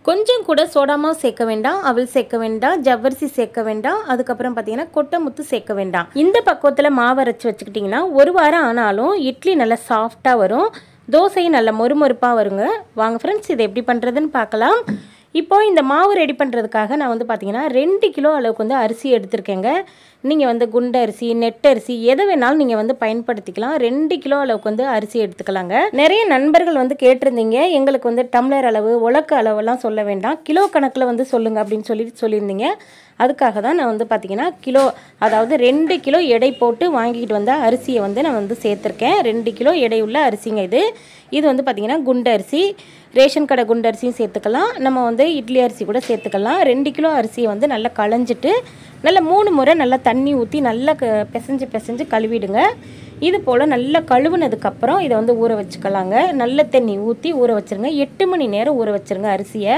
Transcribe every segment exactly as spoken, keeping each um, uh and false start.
கொஞ்சம் கூட சோடா மாவு சேர்க்க வேண்டாம், அவல் சேர்க்க வேண்டாம், ஜவ்வரிசி சேர்க்க வேண்டாம், அதுக்கப்புறம் பார்த்தீங்கன்னா கொட்டை முத்து சேர்க்க வேண்டாம். இந்த பக்குவத்தில் மாவு அரைச்சி வச்சுக்கிட்டிங்கன்னா ஒரு வாரம் ஆனாலும் இட்லி நல்லா சாஃப்டாக வரும், தோசையும் நல்ல மொறுமொறுப்பாக வருங்க. வாங்க ஃப்ரெண்ட்ஸ், இதை எப்படி பண்ணுறதுன்னு பார்க்கலாம். இப்போ இந்த மாவு ரெடி பண்ணுறதுக்காக நான் வந்து பார்த்தீங்கன்னா ரெண்டு கிலோ அளவுக்கு வந்து அரிசி எடுத்திருக்கேங்க. நீங்கள் வந்து குண்டு அரிசி, நெட்டரிசி எதை வேணாலும் நீங்கள் வந்து பயன்படுத்திக்கலாம். ரெண்டு கிலோ அளவுக்கு வந்து அரிசி எடுத்துக்கலாங்க. நிறைய நண்பர்கள் வந்து கேட்டிருந்தீங்க, எங்களுக்கு வந்து டம்ளர் அளவு, உலக்கு அளவெல்லாம் சொல்ல வேண்டாம், கிலோ கணக்கில் வந்து சொல்லுங்கள் அப்படின்னு சொல்லிட்டு சொல்லியிருந்தீங்க. அதுக்காக தான் நான் வந்து பார்த்தீங்கன்னா கிலோ, அதாவது ரெண்டு கிலோ எடை போட்டு வாங்கிக்கிட்டு வந்த அரிசியை வந்து நான் வந்து சேர்த்துருக்கேன். ரெண்டு கிலோ எடை உள்ள அரிசிங்க இது. இது வந்து பார்த்திங்கன்னா குண்டு அரிசி, ரேஷன் கடை குண்டு அரிசியும் சேர்த்துக்கலாம், நம்ம வந்து இட்லி அரிசி கூட சேர்த்துக்கலாம். ரெண்டு கிலோ அரிசியை வந்து நல்லா களைஞ்சிட்டு நல்லா மூணு முறை நல்லா தண்ணி ஊற்றி நல்லா க பிசைஞ்சு பிசைஞ்சு கழுவிடுங்க. இது போல் நல்லா கழுவுனதுக்கப்புறம் இதை வந்து ஊற வச்சுக்கலாங்க. நல்ல தண்ணி ஊற்றி ஊற வச்சுருங்க. எட்டு மணி நேரம் ஊற வச்சுருங்க அரிசியை.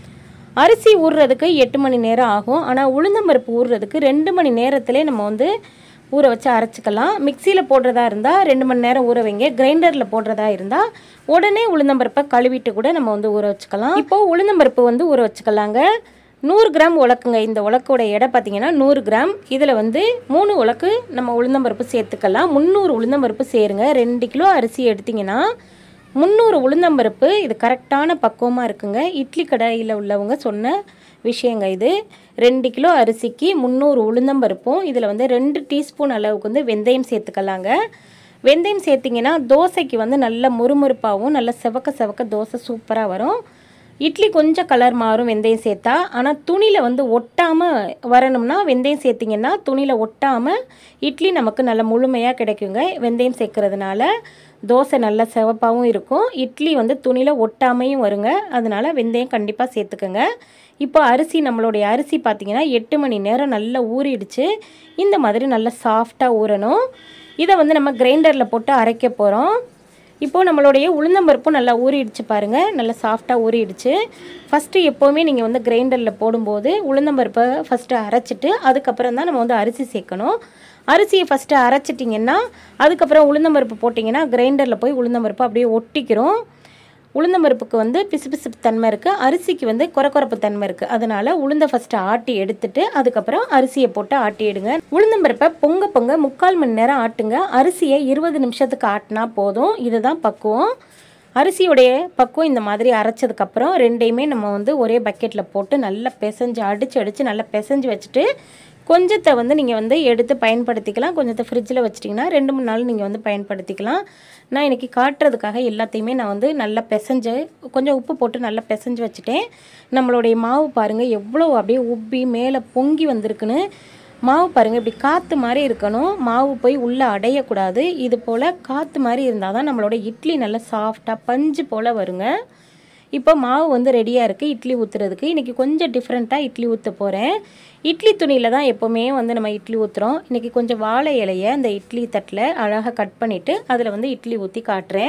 அரிசி ஊறுறதுக்கு எட்டு மணி நேரம் ஆகும், ஆனால் உளுந்தம்பருப்பு ஊறுறதுக்கு ரெண்டு மணி நேரத்திலே நம்ம வந்து ஊற வச்சு அரைச்சிக்கலாம். மிக்சியில் போடுறதா இருந்தால் ரெண்டு மணி நேரம் ஊற வைங்க. கிரைண்டரில் போடுறதா இருந்தால் உடனே உளுந்தம்பருப்பை கழுவிட்டு கூட நம்ம வந்து ஊற வச்சுக்கலாம். இப்போது உளுந்தம்பருப்பு வந்து ஊற வச்சுக்கலாங்க. நூறு கிராம் உலக்குங்க. இந்த உலக்கோட எடை பார்த்தீங்கன்னா நூறு கிராம். இதில் வந்து மூணு உலக்கு நம்ம உளுந்தம்பருப்பு சேர்த்துக்கலாம். முந்நூறு உளுந்தம்பருப்பு சேருங்க. ரெண்டு கிலோ அரிசி எடுத்திங்கன்னா முந்நூறு உளுந்தம்பருப்பு. இது கரெக்டான பக்குவமாக இருக்குங்க. இட்லி கடையில் உள்ளவங்க சொன்ன விஷயங்க இது. ரெண்டு கிலோ அரிசிக்கு முந்நூறு உளுந்தம்பருப்பும், இதில் வந்து ரெண்டு டீஸ்பூன் அளவுக்கு வந்து வெந்தயம் சேர்த்துக்கலாங்க. வெந்தயம் சேர்த்திங்கன்னா தோசைக்கு வந்து நல்ல முறுமுறுப்பாகவும் நல்ல செவக்க செவக்க தோசை சூப்பராக வரும். இட்லி கொஞ்சம் கலர் மாறும் வெந்தயம் சேர்த்தா, ஆனால் துணியில் வந்து ஒட்டாமல் வரணும்னா வெந்தயம் சேர்த்திங்கன்னா துணியில் ஒட்டாமல் இட்லி நமக்கு நல்ல முழுமையாக கிடைக்குங்க. வெந்தயம் சேர்க்கறதுனால தோசை நல்ல சிவப்பாகவும் இருக்கும், இட்லி வந்து துணியில் ஒட்டாமையும் வருங்க. அதனால் வெந்தயம் கண்டிப்பாக சேர்த்துக்கோங்க. இப்போ அரிசி, நம்மளுடைய அரிசி பார்த்திங்கன்னா எட்டு மணி நேரம் நல்லா ஊறிடுச்சு. இந்த மாதிரி நல்லா சாஃப்டாக ஊறணும். இதை வந்து நம்ம கிரைண்டரில் போட்டு அரைக்க போகிறோம். இப்போது நம்மளுடைய உளுந்தம்பருப்பும் நல்லா ஊறிடுச்சு பாருங்கள், நல்லா சாஃப்டாக ஊறிடுச்சு. ஃபஸ்ட்டு எப்போவுமே நீங்கள் வந்து கிரைண்டரில் போடும்போது உளுந்தம்பருப்பை ஃபஸ்ட்டு அரைச்சிட்டு அதுக்கப்புறம் தான் நம்ம வந்து அரிசி சேர்க்கணும். அரிசியை ஃபஸ்ட்டு அரைச்சிட்டிங்கன்னா அதுக்கப்புறம் உளுந்தம்பருப்பு போட்டிங்கன்னா கிரைண்டரில் போய் உளுந்தம்பருப்பு அப்படியே ஒட்டிக்கிறோம். உளுந்தம்பருப்புக்கு வந்து பிசு பிசுப்பு தன்மை இருக்குது, அரிசிக்கு வந்து குறக்குறப்பு தன்மை இருக்குது. அதனால் உளுந்தை ஃபஸ்ட்டு ஆட்டி எடுத்துட்டு அதுக்கப்புறம் அரிசியை போட்டு ஆட்டி எடுங்க. உளுந்தம்பருப்பை பொங்க பொங்க முக்கால் மணி நேரம் ஆட்டுங்க. அரிசியை இருபது நிமிஷத்துக்கு ஆட்டினா போதும். இதுதான் பக்குவம். அரிசியுடைய பக்குவம் இந்த மாதிரி அரைச்சதுக்கப்புறம் ரெண்டையுமே நம்ம வந்து ஒரே பக்கெட்டில் போட்டு நல்லா பிசைஞ்சு அடித்து அடித்து நல்லா பிசைஞ்சு வச்சுட்டு கொஞ்சத்தை வந்து நீங்கள் வந்து எடுத்து பயன்படுத்திக்கலாம். கொஞ்சத்தை ஃப்ரிட்ஜில் வச்சிட்டிங்கன்னா ரெண்டு மூணு நாள் நீங்கள் வந்து பயன்படுத்திக்கலாம். நான் இன்றைக்கி காட்டுறதுக்காக எல்லாத்தையுமே நான் வந்து நல்லா பிசைஞ்சு கொஞ்சம் உப்பு போட்டு நல்லா பிசைஞ்சு வச்சுட்டேன். நம்மளுடைய மாவு பாருங்கள் எவ்வளோ அப்படியே உப்பி மேலே பொங்கி வந்திருக்குன்னு. மாவு பாருங்கள் இப்படி காற்று மாதிரி இருக்கணும், மாவு போய் உள்ளே அடையக்கூடாது. இது போல் காற்று மாதிரி இருந்தால் தான் நம்மளோட இட்லி நல்லா சாஃப்டாக பஞ்சு போல் வருங்க. இப்போ மாவு வந்து ரெடியாக இருக்குது இட்லி ஊற்றுறதுக்கு. இன்றைக்கி கொஞ்சம் டிஃப்ரெண்ட்டாக இட்லி ஊற்ற போகிறேன். இட்லி துணியில் தான் எப்போவுமே வந்து நம்ம இட்லி ஊற்றுறோம். இன்றைக்கி கொஞ்சம் வாழை இலையை அந்த இட்லி தட்டில் அழகாக கட் பண்ணிவிட்டு அதில் வந்து இட்லி ஊற்றி காட்டுறேன்.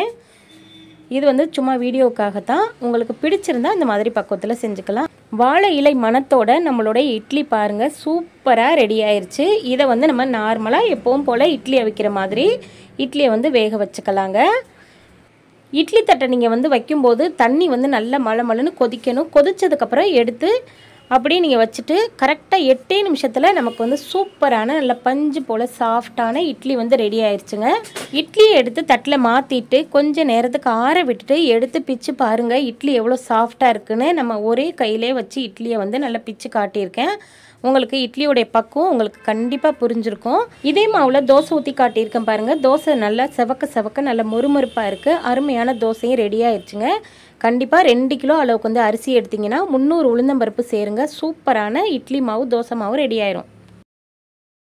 இது வந்து சும்மா வீடியோக்காகத்தான், உங்களுக்கு பிடிச்சிருந்தா இந்த மாதிரி பக்குவத்தில் செஞ்சுக்கலாம். வாழை இலை மணத்தோட நம்மளோட இட்லி பாருங்கள் சூப்பராக ரெடி ஆயிடுச்சு. இதை வந்து நம்ம நார்மலாக எப்பவும் போல் இட்லி அவிக்கிற மாதிரி இட்லியை வந்து வேக வச்சுக்கலாங்க. இட்லி தட்டை நீங்கள் வந்து வைக்கும்போது தண்ணி வந்து நல்லா மழை மழைன்னு கொதிக்கணும். கொதிச்சதுக்கப்புறம் எடுத்து அப்படியே நீங்கள் வச்சுட்டு கரெக்டாக எட்டே நிமிஷத்தில் நமக்கு வந்து சூப்பரான நல்ல பஞ்சு போல் சாஃப்டான இட்லி வந்து ரெடி ஆயிடுச்சுங்க. இட்லியை எடுத்து தட்டில் மாற்றிட்டு கொஞ்சம் நேரத்துக்கு ஆற விட்டுட்டு எடுத்து பிச்சு பாருங்கள் இட்லி எவ்வளோ சாஃப்டாக இருக்குன்னு. நம்ம ஒரே கையிலே வச்சு இட்லியை வந்து நல்லா பிச்சு காட்டியிருக்கேன். உங்களுக்கு இட்லியோடைய பக்குவம் உங்களுக்கு கண்டிப்பாக புரிஞ்சிருக்கும். இதே மாவில் தோசை ஊற்றி காட்டியிருக்கேன் பாருங்கள். தோசை நல்லா செவக்க செவக்க நல்ல முறுமுறுப்பாக இருக்குது. அருமையான தோசையும் ரெடி ஆயிடுச்சுங்க. கண்டிப்பாக ரெண்டு கிலோ அளவுக்கு வந்து அரிசி எடுத்திங்கன்னா முந்நூறு உளுந்தம்பருப்பு சேருங்க. சூப்பரான இட்லி மாவு தோசை மாவு ரெடி ஆயிரும்.